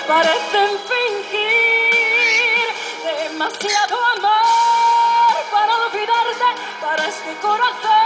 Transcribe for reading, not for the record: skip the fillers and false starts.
parecen fingir demasiado amor para olvidarte, para este corazón.